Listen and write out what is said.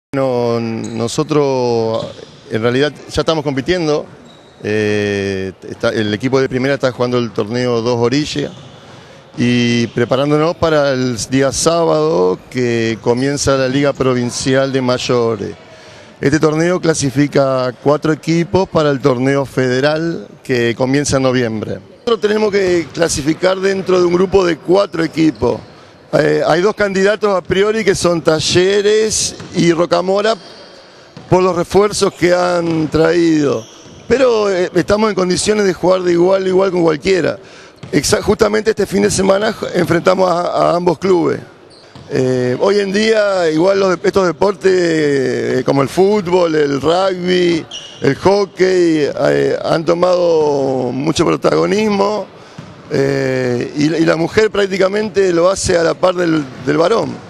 Bueno, nosotros en realidad ya estamos compitiendo. El equipo de primera está jugando el torneo Dos Orillas y preparándonos para el día sábado que comienza la Liga Provincial de Mayores. Este torneo clasifica 4 equipos para el torneo federal que comienza en noviembre. Nosotros tenemos que clasificar dentro de un grupo de 4 equipos. Hay 2 candidatos a priori que son Talleres y Rocamora por los refuerzos que han traído. Pero estamos en condiciones de jugar de igual a igual con cualquiera. Justamente este fin de semana enfrentamos a ambos clubes. Hoy en día igual estos deportes como el fútbol, el rugby, el hockey han tomado mucho protagonismo y la mujer prácticamente lo hace a la par del varón.